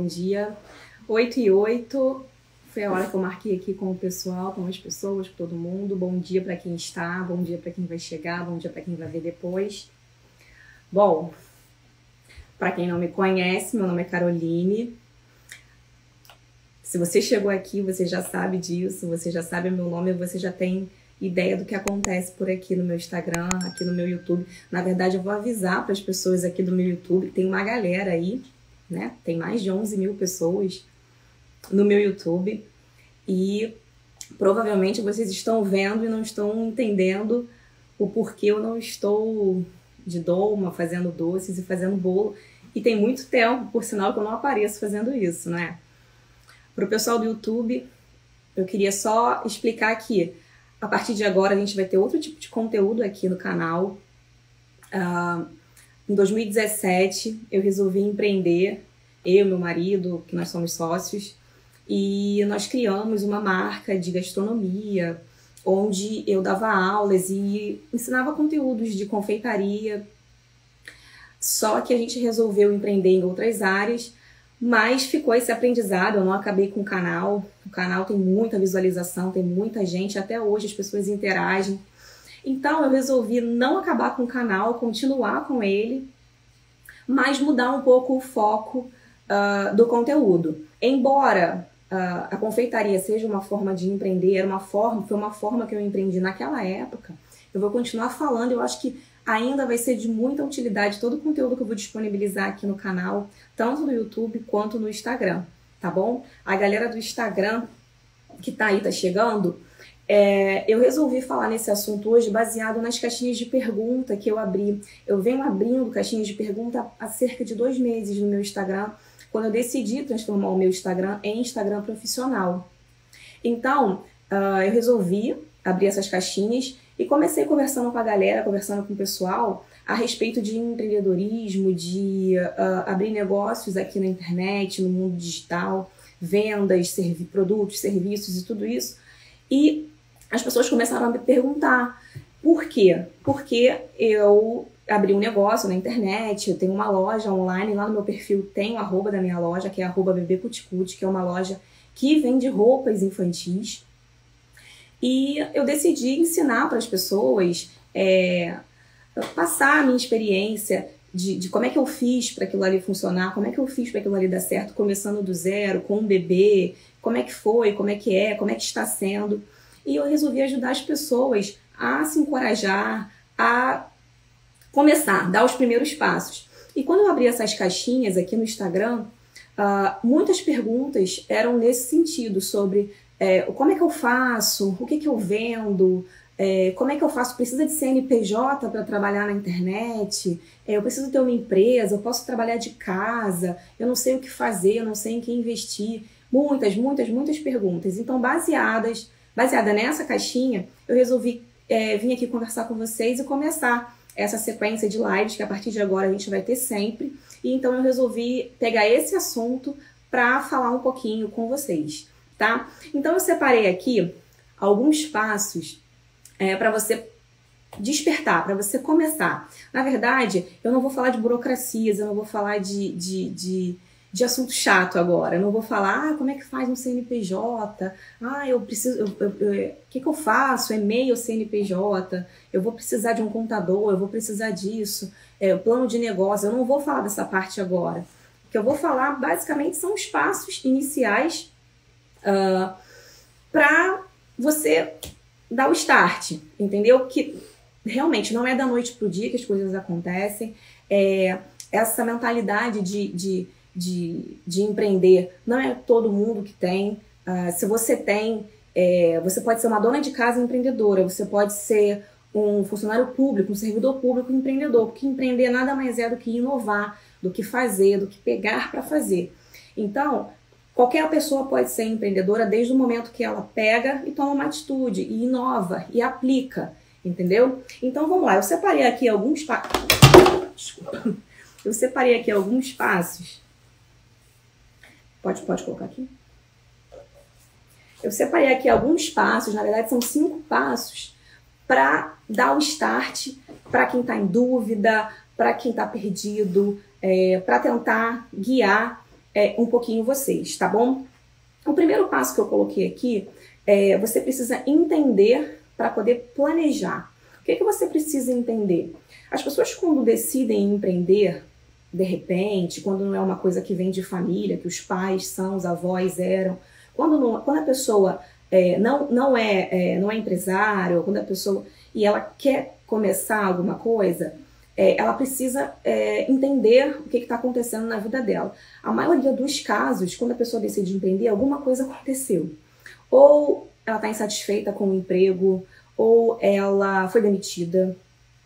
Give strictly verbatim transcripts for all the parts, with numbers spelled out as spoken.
bom dia. oito e oito, foi a hora que eu marquei aqui com o pessoal, com as pessoas, com todo mundo. Bom dia para quem está, bom dia para quem vai chegar, bom dia para quem vai ver depois. Bom, para quem não me conhece, meu nome é Caroline. Se você chegou aqui, você já sabe disso, você já sabe o meu nome, você já tem ideia do que acontece por aqui no meu Instagram, aqui no meu YouTube. Na verdade, eu vou avisar para as pessoas aqui do meu YouTube, tem uma galera aí, né? Tem mais de onze mil pessoas no meu YouTube e provavelmente vocês estão vendo e não estão entendendo o porquê eu não estou de doma, fazendo doces e fazendo bolo. E tem muito tempo, por sinal, que eu não apareço fazendo isso, né? Para o pessoal do YouTube, eu queria só explicar que a partir de agora a gente vai ter outro tipo de conteúdo aqui no canal. Uh, em dois mil e dezessete eu resolvi empreender, eu e meu marido, que nós somos sócios, e nós criamos uma marca de gastronomia, onde eu dava aulas e ensinava conteúdos de confeitaria. Só que a gente resolveu empreender em outras áreas, mas ficou esse aprendizado, eu não acabei com o canal. O canal tem muita visualização, tem muita gente, até hoje as pessoas interagem. Então eu resolvi não acabar com o canal, continuar com ele, mas mudar um pouco o foco uh, do conteúdo. Embora uh, a confeitaria seja uma forma de empreender, era uma forma, foi uma forma que eu empreendi naquela época, eu vou continuar falando, eu acho que ainda vai ser de muita utilidade todo o conteúdo que eu vou disponibilizar aqui no canal, tanto no YouTube quanto no Instagram, tá bom? A galera do Instagram que tá aí, tá chegando, é, eu resolvi falar nesse assunto hoje baseado nas caixinhas de pergunta que eu abri. Eu venho abrindo caixinhas de pergunta há cerca de dois meses no meu Instagram, quando eu decidi transformar o meu Instagram em Instagram profissional. Então, uh, eu resolvi abrir essas caixinhas e comecei conversando com a galera, conversando com o pessoal a respeito de empreendedorismo, de uh, abrir negócios aqui na internet, no mundo digital, vendas, servi produtos, serviços e tudo isso. E as pessoas começaram a me perguntar por quê? Porque eu abri um negócio na internet, eu tenho uma loja online, lá no meu perfil tem o arroba da minha loja, que é arroba bebêcuticute, que é uma loja que vende roupas infantis. E eu decidi ensinar para as pessoas, é, passar a minha experiência de, de como é que eu fiz para aquilo ali funcionar, como é que eu fiz para aquilo ali dar certo, começando do zero, com um bebê, como é que foi, como é que é, como é que está sendo. E eu resolvi ajudar as pessoas a se encorajar, a começar, dar os primeiros passos. E quando eu abri essas caixinhas aqui no Instagram, uh, muitas perguntas eram nesse sentido, sobre É, como é que eu faço, o que que eu vendo, é, como é que eu faço, precisa de C N P J para trabalhar na internet, é, eu preciso ter uma empresa, eu posso trabalhar de casa, eu não sei o que fazer, eu não sei em que investir. Muitas, muitas, muitas perguntas. Então, baseadas, baseada nessa caixinha, eu resolvi é, vir aqui conversar com vocês e começar essa sequência de lives que a partir de agora a gente vai ter sempre. E então eu resolvi pegar esse assunto para falar um pouquinho com vocês. Tá? Então eu separei aqui alguns passos é, para você despertar, para você começar. Na verdade, eu não vou falar de burocracias, eu não vou falar de, de, de, de assunto chato agora. Eu não vou falar, ah, como é que faz um C N P J? Ah, eu preciso, eu, eu, eu, o que, que eu faço? E-mail C N P J? Eu vou precisar de um contador, eu vou precisar disso, é, plano de negócio. Eu não vou falar dessa parte agora. O que eu vou falar, basicamente, são os passos iniciais Uh, para você dar o start, entendeu? Que realmente não é da noite pro dia que as coisas acontecem, é, essa mentalidade de, de, de, de empreender não é todo mundo que tem. Uh, se você tem, é, você pode ser uma dona de casa empreendedora, você pode ser um funcionário público, um servidor público empreendedor, porque empreender nada mais é do que inovar, do que fazer, do que pegar para fazer. Então, qualquer pessoa pode ser empreendedora desde o momento que ela pega e toma uma atitude, e inova, e aplica, entendeu? Então vamos lá, eu separei aqui alguns passos. Desculpa. Eu separei aqui alguns passos. Pode, pode colocar aqui? Eu separei aqui alguns passos, na verdade são cinco passos, para dar o start para quem está em dúvida, para quem está perdido, é, para tentar guiar é, um pouquinho vocês, tá bom? O primeiro passo que eu coloquei aqui é você precisa entender para poder planejar. O que, que você precisa entender? As pessoas, quando decidem empreender, de repente, quando não é uma coisa que vem de família, que os pais são, os avós eram, quando, não, quando a pessoa é, não, não, é, é, não é empresário, quando a pessoa e ela quer começar alguma coisa, é, ela precisa é, entender o que está acontecendo na vida dela. A maioria dos casos, quando a pessoa decide empreender, alguma coisa aconteceu. Ou ela está insatisfeita com o emprego, ou ela foi demitida,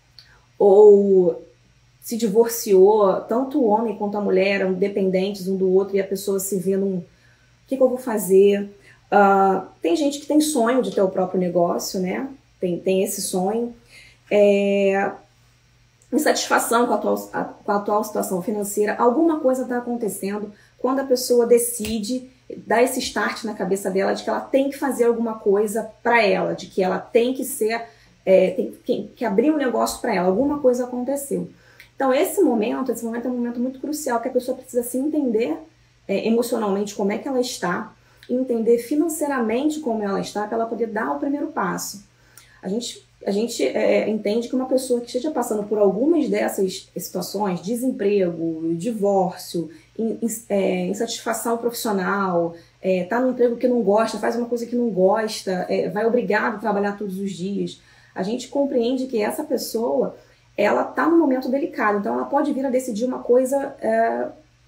ou se divorciou, tanto o homem quanto a mulher eram dependentes um do outro e a pessoa se vê num... O que, que eu vou fazer? Uh, tem gente que tem sonho de ter o próprio negócio, né? Tem, tem esse sonho. É... Insatisfação com a, atual, a, com a atual situação financeira. Alguma coisa está acontecendo quando a pessoa decide dar esse start na cabeça dela de que ela tem que fazer alguma coisa para ela, de que ela tem que ser... É, tem, tem que abrir um negócio para ela. Alguma coisa aconteceu. Então, esse momento, esse momento é um momento muito crucial, que a pessoa precisa se entender é, emocionalmente como é que ela está, e entender financeiramente como ela está, para ela poder dar o primeiro passo. A gente, a gente é, entende que uma pessoa que esteja passando por algumas dessas situações, desemprego, divórcio, in, é, insatisfação profissional, é, tá num emprego que não gosta, faz uma coisa que não gosta, é, vai obrigado a trabalhar todos os dias, a gente compreende que essa pessoa... ela está num momento delicado, então ela pode vir a decidir uma coisa é,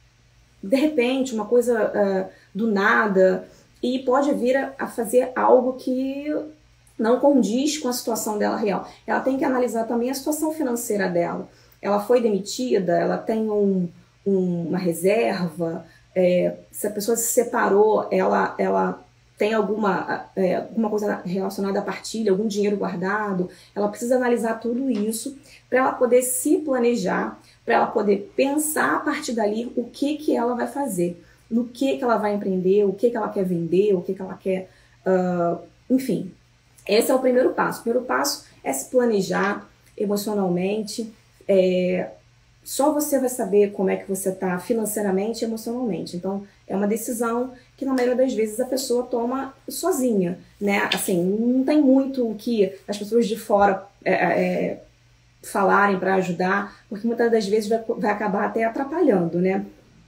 de repente, uma coisa é, do nada, e pode vir a, a fazer algo que não condiz com a situação dela real. Ela tem que analisar também a situação financeira dela. Ela foi demitida, ela tem um, um, uma reserva, é, se a pessoa se separou, ela... ela tem alguma, é, alguma coisa relacionada à partilha, algum dinheiro guardado, ela precisa analisar tudo isso para ela poder se planejar, para ela poder pensar a partir dali o que, que ela vai fazer, no que, que ela vai empreender, o que, que ela quer vender, o que, que ela quer... Uh, enfim, esse é o primeiro passo. O primeiro passo é se planejar emocionalmente. É, só você vai saber como é que você está financeiramente e emocionalmente. Então, é uma decisão que na maioria das vezes a pessoa toma sozinha, né? Assim, não tem muito o que as pessoas de fora é, é, falarem para ajudar, porque muitas das vezes vai, vai acabar até atrapalhando, né?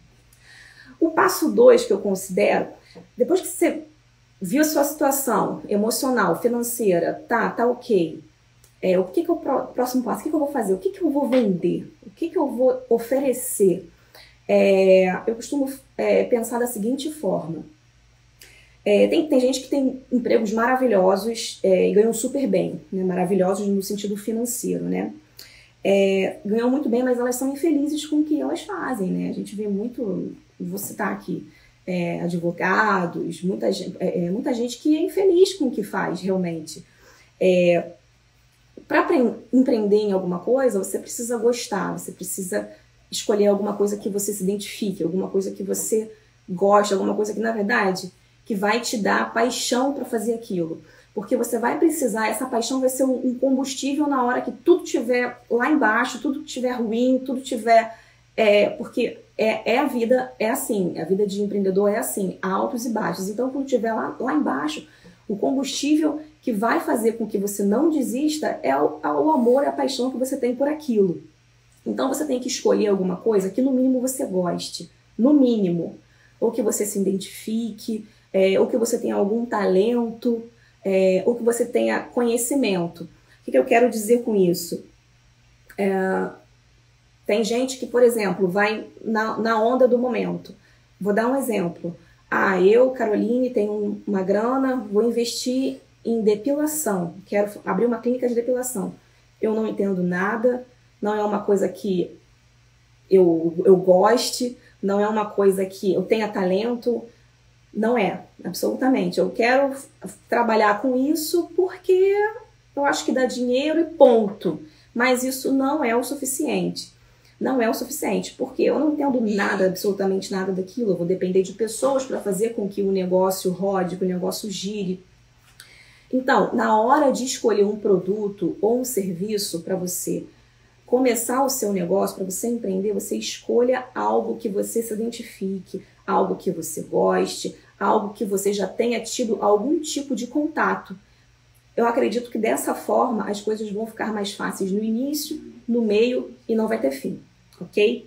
O passo dois que eu considero, depois que você viu a sua situação emocional, financeira, tá, tá ok, é, o que que é o próximo passo? O que que eu vou fazer? O que que eu vou vender? O que que eu vou oferecer? É, eu costumo é, pensar da seguinte forma. É, tem, tem gente que tem empregos maravilhosos é, e ganham super bem, né? Maravilhosos no sentido financeiro, né? É, ganham muito bem, mas elas são infelizes com o que elas fazem, né? A gente vê muito, vou citar aqui, é, advogados, muita, é, muita gente que é infeliz com o que faz, realmente. É, Para empreender em alguma coisa, você precisa gostar, você precisa escolher alguma coisa que você se identifique, alguma coisa que você gosta, alguma coisa que, na verdade, que vai te dar paixão para fazer aquilo. Porque você vai precisar, essa paixão vai ser um combustível na hora que tudo estiver lá embaixo, tudo estiver ruim, tudo estiver... É, porque é, é a vida, é assim, a vida de empreendedor é assim, há altos e baixos. Então, quando estiver lá, lá embaixo, o combustível que vai fazer com que você não desista é o, é o amor, é a paixão que você tem por aquilo. Então você tem que escolher alguma coisa que no mínimo você goste, no mínimo, ou que você se identifique, é, ou que você tenha algum talento, é, ou que você tenha conhecimento. O que, que eu quero dizer com isso? É, tem gente que, por exemplo, vai na, na onda do momento. Vou dar um exemplo. Ah, eu, Caroline, tenho uma grana, vou investir em depilação, quero abrir uma clínica de depilação. Eu não entendo nada, não é uma coisa que eu, eu goste, não é uma coisa que eu tenha talento, não é, absolutamente. Eu quero trabalhar com isso porque eu acho que dá dinheiro e ponto. Mas isso não é o suficiente. Não é o suficiente, porque eu não entendo nada, absolutamente nada daquilo. Eu vou depender de pessoas para fazer com que o negócio rode, que o negócio gire. Então, na hora de escolher um produto ou um serviço para você começar o seu negócio, para você empreender, você escolha algo que você se identifique, algo que você goste, algo que você já tenha tido algum tipo de contato. Eu acredito que dessa forma as coisas vão ficar mais fáceis no início, no meio e não vai ter fim, ok?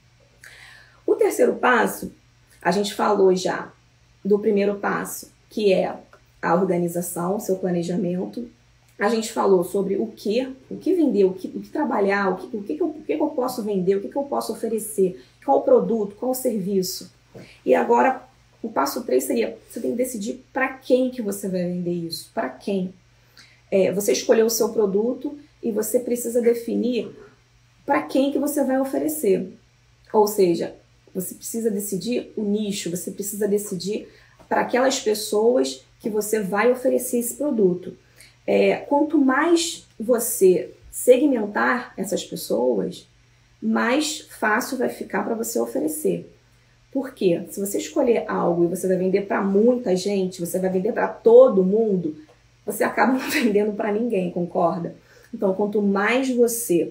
O terceiro passo, a gente falou já do primeiro passo, que é a organização, seu planejamento. A gente falou sobre o que, o que vender, o que, o que trabalhar, o, que, o, que, eu, o que eu posso vender, o que eu posso oferecer, qual o produto, qual o serviço. E agora, o passo três seria, você tem que decidir para quem que você vai vender isso, para quem. É, você escolheu o seu produto e você precisa definir para quem que você vai oferecer. Ou seja, você precisa decidir o nicho, você precisa decidir para aquelas pessoas que você vai oferecer esse produto. É, quanto mais você segmentar essas pessoas, mais fácil vai ficar para você oferecer. Por quê? Se você escolher algo e você vai vender para muita gente, você vai vender para todo mundo, você acaba não vendendo para ninguém, concorda? Então, quanto mais você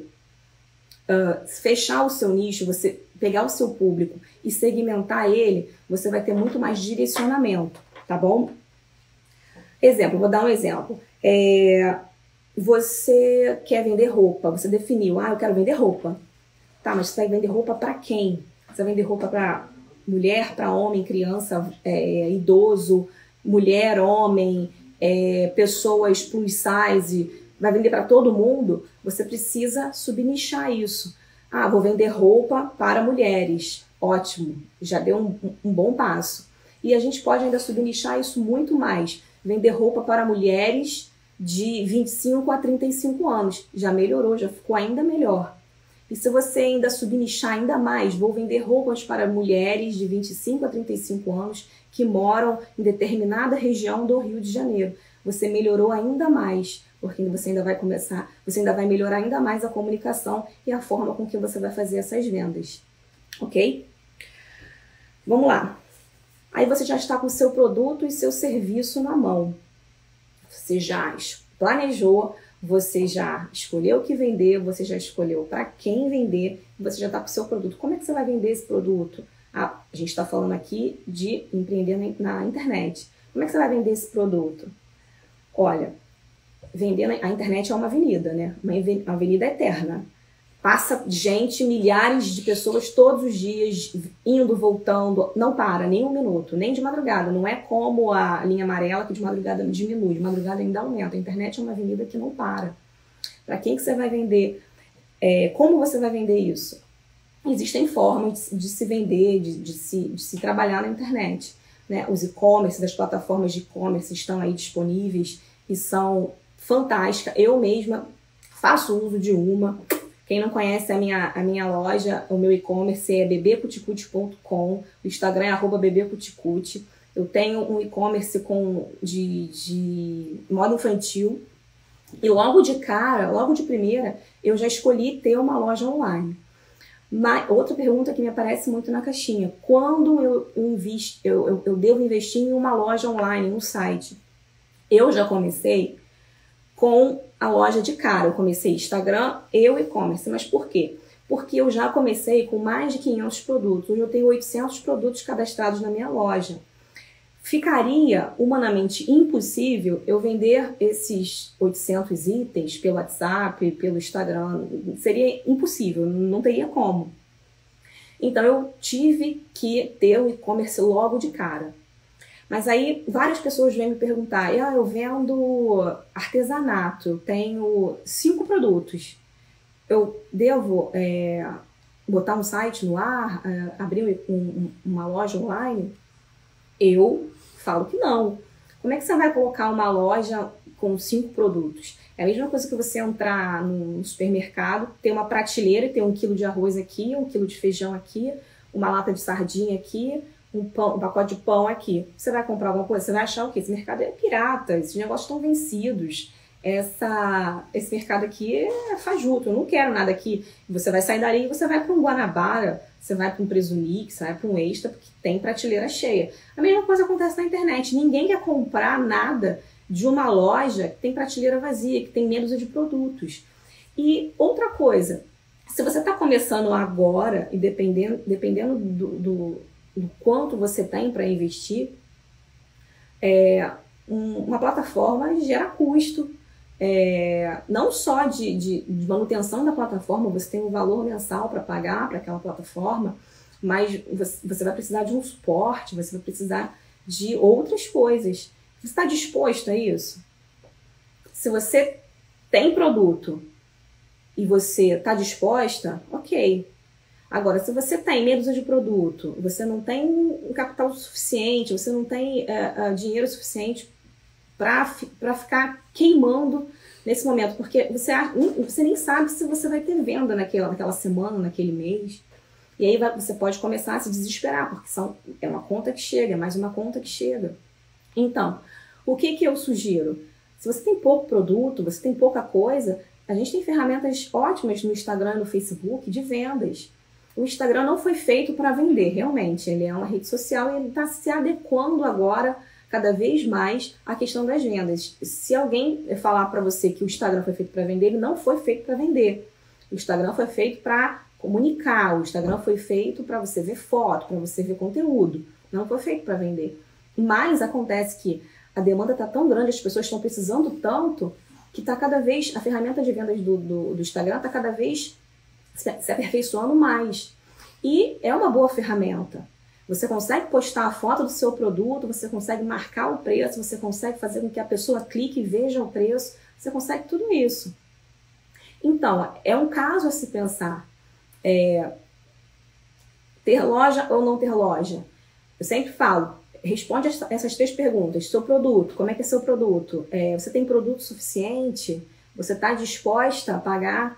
uh, fechar o seu nicho, você pegar o seu público e segmentar ele, você vai ter muito mais direcionamento, tá bom? Exemplo, vou dar um exemplo. É, você quer vender roupa, você definiu, ah, eu quero vender roupa. Tá, mas você vai vender roupa para quem? Você vai vender roupa para mulher, para homem, criança, é, idoso, mulher, homem, é, pessoas plus size, vai vender para todo mundo? Você precisa subnichar isso. Ah, vou vender roupa para mulheres. Ótimo, já deu um, um bom passo. E a gente pode ainda subnichar isso muito mais. Vender roupa para mulheres de vinte e cinco a trinta e cinco anos. Já melhorou, já ficou ainda melhor. E se você ainda subnichar ainda mais, vou vender roupas para mulheres de vinte e cinco a trinta e cinco anos que moram em determinada região do Rio de Janeiro. Você melhorou ainda mais, porque você ainda vai começar, você ainda vai melhorar ainda mais a comunicação e a forma com que você vai fazer essas vendas. Ok? Vamos lá. Aí você já está com o seu produto e seu serviço na mão. Você já planejou, você já escolheu o que vender, você já escolheu para quem vender, você já está com o seu produto. Como é que você vai vender esse produto? Ah, a gente está falando aqui de empreender na internet. Como é que você vai vender esse produto? Olha, vender na, a internet é uma avenida, né? Uma avenida eterna. Passa gente, milhares de pessoas todos os dias, indo, voltando, não para nem um minuto, nem de madrugada. Não é como a linha amarela que de madrugada diminui, de madrugada ainda aumenta. A internet é uma avenida que não para. Para quem que você vai vender? É, como você vai vender isso? Existem formas de, de se vender, de, de, se, de se trabalhar na internet. Né? Os e-commerce, as plataformas de e-commerce estão aí disponíveis e são fantásticas. Eu mesma faço uso de uma. Quem não conhece a minha, a minha loja, o meu e-commerce é bebê cuticute ponto com, o Instagram é arroba bebê cuticute. Eu tenho um e-commerce com de, de moda infantil e logo de cara, logo de primeira, eu já escolhi ter uma loja online. Mas, outra pergunta que me aparece muito na caixinha, quando eu, invisto, eu, eu, eu devo investir em uma loja online, um site? Eu já comecei com a loja de cara. Eu comecei Instagram e o e-commerce. Mas por quê? Porque eu já comecei com mais de quinhentos produtos. Hoje eu tenho oitocentos produtos cadastrados na minha loja. Ficaria humanamente impossível eu vender esses oitocentos itens pelo WhatsApp, pelo Instagram. Seria impossível, não teria como. Então eu tive que ter o e-commerce logo de cara. Mas aí várias pessoas vêm me perguntar, ah, eu vendo artesanato, eu tenho cinco produtos, eu devo é, botar um site no ar, é, abrir um, um, uma loja online? Eu falo que não. Como é que você vai colocar uma loja com cinco produtos? É a mesma coisa que você entrar no supermercado, ter uma prateleira e ter um quilo de arroz aqui, um quilo de feijão aqui, uma lata de sardinha aqui, Um, pão, um pacote de pão aqui. Você vai comprar alguma coisa? Você vai achar o quê? Esse mercado é pirata, esses negócios estão vencidos. Essa, esse mercado aqui é fajuto, eu não quero nada aqui. Você vai sair dali e você vai para um Guanabara, você vai para um Presumix, você vai para um Extra, porque tem prateleira cheia. A mesma coisa acontece na internet. Ninguém quer comprar nada de uma loja que tem prateleira vazia, que tem menos de produtos. E outra coisa, Se você está começando agora e dependendo, dependendo do, do, do quanto você tem para investir, é, um, uma plataforma gera custo, é, não só de, de, de manutenção da plataforma, você tem um valor mensal para pagar para aquela plataforma, mas você, você vai precisar de um suporte, você vai precisar de outras coisas. Você está disposto a isso? Se você tem produto e você está disposta, ok. Agora, se você tem medo de produto, você não tem um capital suficiente, você não tem é, dinheiro suficiente para ficar queimando nesse momento, porque você, você nem sabe se você vai ter venda naquela, naquela semana, naquele mês. E aí vai, você pode começar a se desesperar, porque são, é uma conta que chega, é mais uma conta que chega. Então, o que, que eu sugiro? Se você tem pouco produto, você tem pouca coisa, a gente tem ferramentas ótimas no Instagram e no Facebook de vendas. O Instagram não foi feito para vender, realmente. Ele é uma rede social e ele está se adequando agora cada vez mais à questão das vendas. Se alguém falar para você que o Instagram foi feito para vender, ele não foi feito para vender. O Instagram foi feito para comunicar, o Instagram foi feito para você ver foto, para você ver conteúdo. Não foi feito para vender. Mas acontece que a demanda está tão grande, as pessoas estão precisando tanto, que está cada vez, a ferramenta de vendas do, do, do Instagram está cada vez se, se aperfeiçoando mais. E é uma boa ferramenta. Você consegue postar a foto do seu produto, você consegue marcar o preço, você consegue fazer com que a pessoa clique e veja o preço, você consegue tudo isso. Então, é um caso a se pensar. É, ter loja ou não ter loja? Eu sempre falo, responde essas três perguntas. Seu produto, como é que é seu produto? É, você tem produto suficiente? Você está disposta a pagar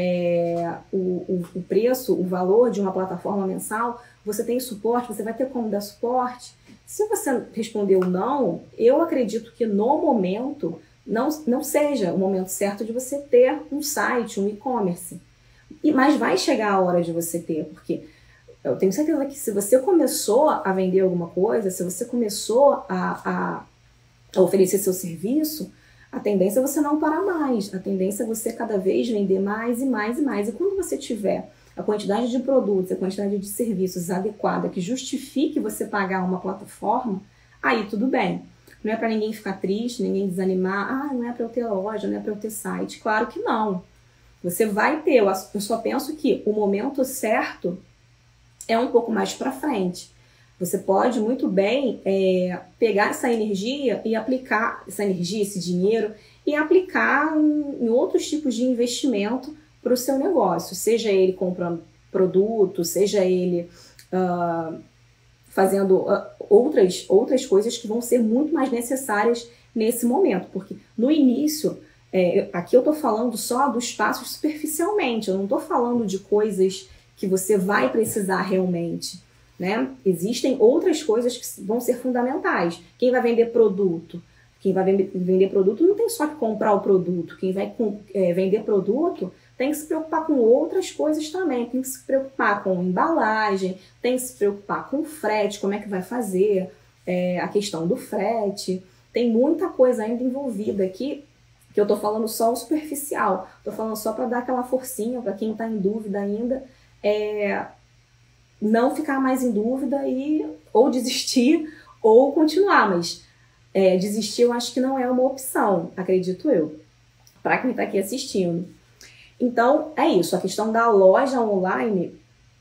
é, o, o, o preço, o valor de uma plataforma mensal? Você tem suporte? Você vai ter como dar suporte? Se você respondeu não, eu acredito que no momento não, não seja o momento certo de você ter um site, um e-commerce. Mas vai chegar a hora de você ter, porque eu tenho certeza que se você começou a vender alguma coisa, se você começou a, a oferecer seu serviço, a tendência é você não parar mais. A tendência é você cada vez vender mais e mais e mais. E quando você tiver a quantidade de produtos, a quantidade de serviços adequada que justifique você pagar uma plataforma, aí tudo bem. Não é para ninguém ficar triste, ninguém desanimar. Ah, não é para eu ter loja, não é para eu ter site. Claro que não. Você vai ter, eu só penso que o momento certo é um pouco mais para frente. Você pode muito bem é, pegar essa energia e aplicar, essa energia, esse dinheiro, e aplicar em, em outros tipos de investimento para o seu negócio. Seja ele comprando produto, seja ele uh, fazendo uh, outras, outras coisas que vão ser muito mais necessárias nesse momento. Porque no início... É, aqui eu estou falando só dos passos superficialmente, eu não estou falando de coisas que você vai precisar realmente, né? Existem outras coisas que vão ser fundamentais. Quem vai vender produto? Quem vai vender produto não tem só que comprar o produto. Quem vai é, vender produto tem que se preocupar com outras coisas também. Tem que se preocupar com embalagem, tem que se preocupar com frete, como é que vai fazer, é, a questão do frete. Tem muita coisa ainda envolvida aqui, que eu tô falando só o superficial, tô falando só para dar aquela forcinha para quem tá em dúvida ainda, é, não ficar mais em dúvida e ou desistir ou continuar, mas é, desistir eu acho que não é uma opção, acredito eu, para quem tá aqui assistindo. Então, é isso, a questão da loja online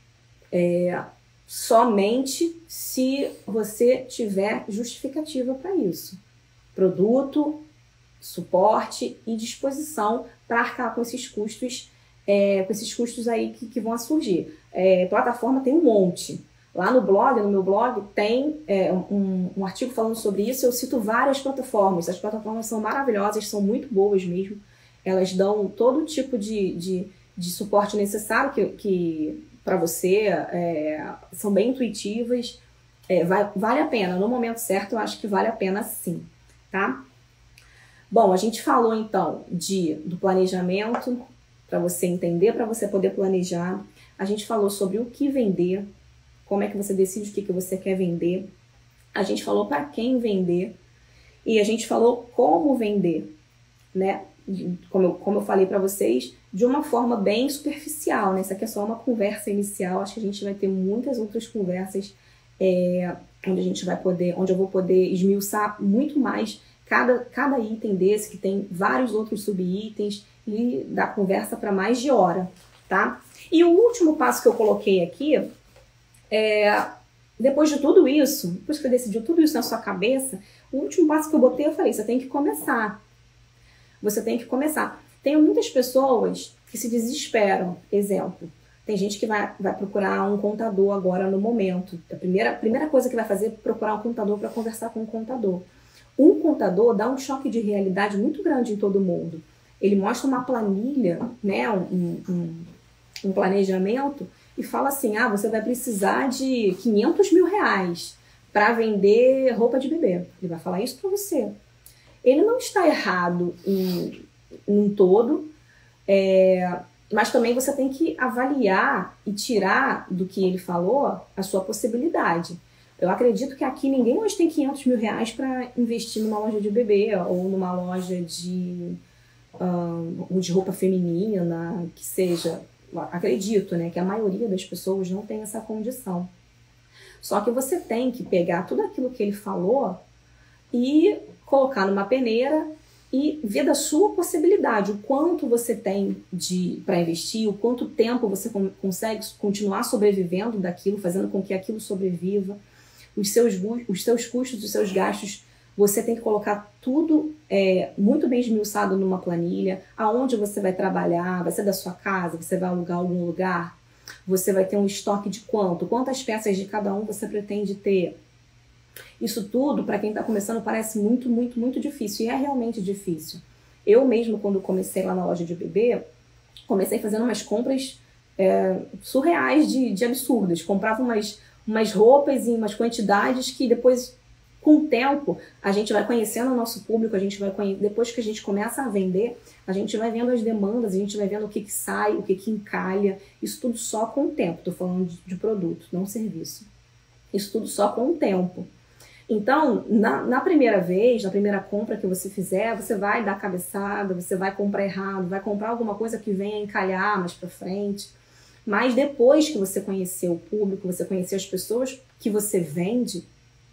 é somente se você tiver justificativa para isso. Produto, suporte e disposição para arcar com esses custos, é, com esses custos aí que, que vão surgir. É, plataforma tem um monte. Lá no blog, no meu blog, tem é, um, um artigo falando sobre isso. Eu cito várias plataformas. As plataformas são maravilhosas, são muito boas mesmo. Elas dão todo tipo de, de, de suporte necessário que, que para você, é, são bem intuitivas. É, vai, vale a pena. No momento certo, eu acho que vale a pena sim, tá? Bom, a gente falou então de, do planejamento, para você entender, para você poder planejar. A gente falou sobre o que vender, como é que você decide o que, que você quer vender. A gente falou para quem vender e a gente falou como vender, né? Como eu, como eu falei para vocês, de uma forma bem superficial, né? Isso aqui é só uma conversa inicial, acho que a gente vai ter muitas outras conversas é, onde a gente vai poder, onde eu vou poder esmiuçar muito mais cada, cada item desse, que tem vários outros subitens, e dar conversa para mais de hora, tá? E o último passo que eu coloquei aqui, é, depois de tudo isso, depois que você decidiu tudo isso na sua cabeça, o último passo que eu botei, eu falei, você tem que começar. Você tem que começar. Tem muitas pessoas que se desesperam. Exemplo, tem gente que vai, vai procurar um contador agora no momento. A primeira, primeira coisa que vai fazer é procurar um contador para conversar com um contador. Um contador dá um choque de realidade muito grande em todo mundo. Ele mostra uma planilha, né, um, um, um planejamento, e fala assim, ah, você vai precisar de quinhentos mil reais para vender roupa de bebê. Ele vai falar isso para você. Ele não está errado em, em um todo, é, mas também você tem que avaliar e tirar do que ele falou a sua possibilidade. Eu acredito que aqui ninguém hoje tem quinhentos mil reais para investir numa loja de bebê ou numa loja de, um, de roupa feminina, que seja. Acredito, né, que a maioria das pessoas não tem essa condição. Só que você tem que pegar tudo aquilo que ele falou e colocar numa peneira e ver da sua possibilidade, o quanto você tem de para investir, o quanto tempo você consegue continuar sobrevivendo daquilo, fazendo com que aquilo sobreviva, os seus, os seus custos, os seus gastos. Você tem que colocar tudo é, muito bem esmiuçado numa planilha, aonde você vai trabalhar, vai ser da sua casa, você vai alugar algum lugar, você vai ter um estoque de quanto, quantas peças de cada um você pretende ter. Isso tudo, para quem está começando, parece muito, muito, muito difícil, e é realmente difícil. Eu mesmo, quando comecei lá na loja de bebê, comecei fazendo umas compras é, surreais de, de absurdas. Comprava umas, umas roupas em umas quantidades que depois... Com o tempo, a gente vai conhecendo o nosso público, a gente vai conhe... depois que a gente começa a vender, a gente vai vendo as demandas, a gente vai vendo o que, que sai, o que, que encalha. Isso tudo só com o tempo. Estou falando de, de produto, não serviço. Isso tudo só com o tempo. Então, na, na primeira vez, na primeira compra que você fizer, você vai dar cabeçada, você vai comprar errado, vai comprar alguma coisa que venha encalhar mais para frente. Mas depois que você conhecer o público, você conhecer as pessoas que você vende,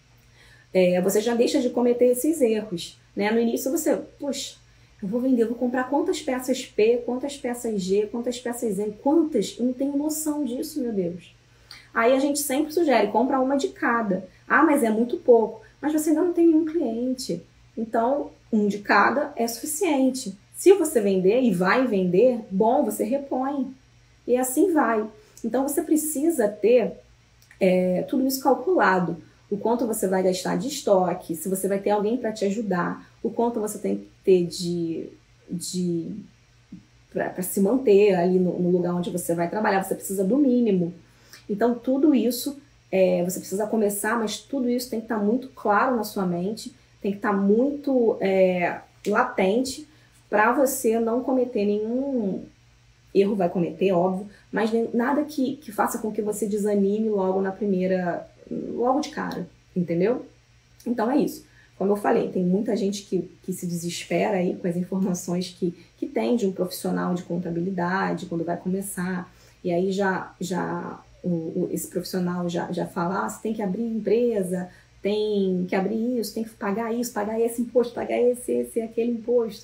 É, você já deixa de cometer esses erros, né? No início você, poxa, eu vou vender, eu vou comprar quantas peças P, quantas peças G, quantas peças M, quantas? Eu não tenho noção disso, meu Deus. Aí a gente sempre sugere, compra uma de cada. Ah, mas é muito pouco. Mas você ainda não tem nenhum cliente. Então, um de cada é suficiente. Se você vender e vai vender, bom, você repõe. E assim vai. Então, você precisa ter é, tudo isso calculado. O quanto você vai gastar de estoque, se você vai ter alguém para te ajudar, o quanto você tem que ter de, de para se manter ali no, no lugar onde você vai trabalhar, você precisa do mínimo. Então, tudo isso, é, você precisa começar, mas tudo isso tem que estar muito claro na sua mente, tem que estar muito é, latente para você não cometer nenhum erro, vai cometer, óbvio, mas nem, nada que, que faça com que você desanime logo na primeira... logo de cara, entendeu? Então é isso. Como eu falei, tem muita gente que, que se desespera aí com as informações que, que tem de um profissional de contabilidade quando vai começar, e aí já, já o, o, esse profissional já, já fala, ah, você tem que abrir empresa, tem que abrir isso, tem que pagar isso, pagar esse imposto, pagar esse, esse, aquele imposto.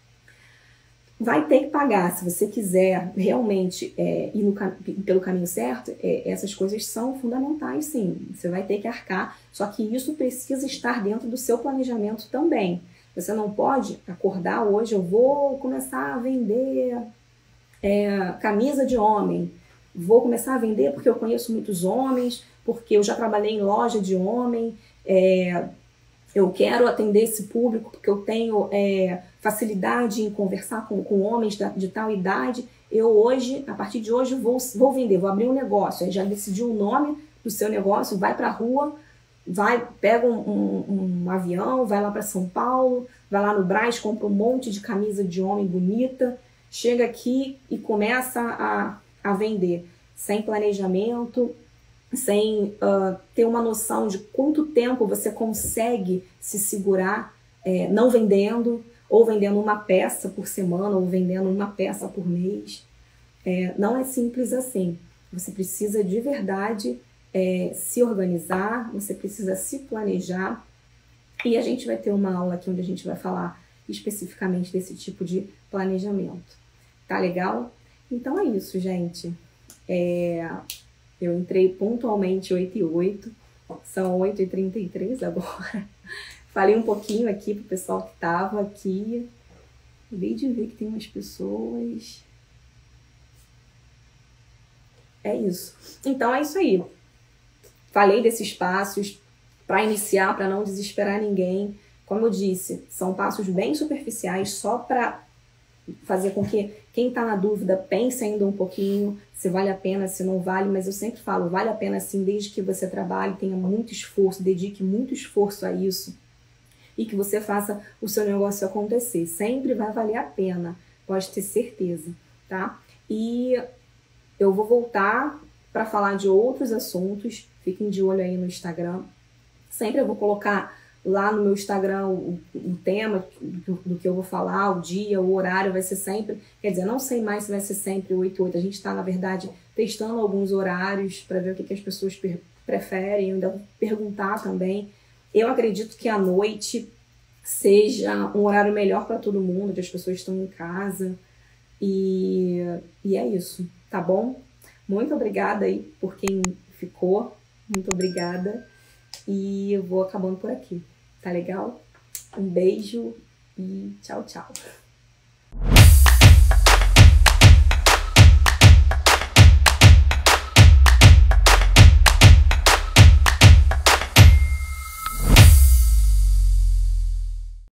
Vai ter que pagar, se você quiser realmente é, ir no, pelo caminho certo, é, essas coisas são fundamentais, sim. Você vai ter que arcar, só que isso precisa estar dentro do seu planejamento também. Você não pode acordar hoje, eu vou começar a vender é, camisa de homem, vou começar a vender porque eu conheço muitos homens, porque eu já trabalhei em loja de homem, é, eu quero atender esse público porque eu tenho é, facilidade em conversar com, com homens de, de tal idade. Eu hoje, a partir de hoje, vou, vou vender, vou abrir um negócio. Aí já decidiu o nome do seu negócio, vai para a rua, vai, pega um, um, um avião, vai lá para São Paulo, vai lá no Brás, compra um monte de camisa de homem bonita, chega aqui e começa a, a vender sem planejamento, sem uh, ter uma noção de quanto tempo você consegue se segurar é, não vendendo, ou vendendo uma peça por semana, ou vendendo uma peça por mês. É, não é simples assim. Você precisa de verdade é, se organizar, você precisa se planejar. E a gente vai ter uma aula aqui onde a gente vai falar especificamente desse tipo de planejamento. Tá legal? Então é isso, gente. É, eu entrei pontualmente oito e oito, são oito e trinta e três agora. Falei um pouquinho aqui pro pessoal que tava aqui. Acabei de ver que tem umas pessoas. É isso. Então é isso aí. Falei desses passos para iniciar, para não desesperar ninguém. Como eu disse, são passos bem superficiais, só para fazer com que quem está na dúvida pense ainda um pouquinho se vale a pena, se não vale, mas eu sempre falo, vale a pena sim, desde que você trabalhe, tenha muito esforço, dedique muito esforço a isso e que você faça o seu negócio acontecer. Sempre vai valer a pena, pode ter certeza, tá? E eu vou voltar para falar de outros assuntos, fiquem de olho aí no Instagram. Sempre eu vou colocar lá no meu Instagram o, o tema do, do que eu vou falar, o dia, o horário vai ser sempre, quer dizer, não sei mais se vai ser sempre oito e oito, a gente está, na verdade, testando alguns horários para ver o que, que as pessoas preferem, eu ainda vou perguntar também. Eu acredito que à noite seja um horário melhor para todo mundo, que as pessoas estão em casa, e, e é isso, tá bom? Muito obrigada aí por quem ficou, muito obrigada. E eu vou acabando por aqui, tá legal? Um beijo e tchau, tchau.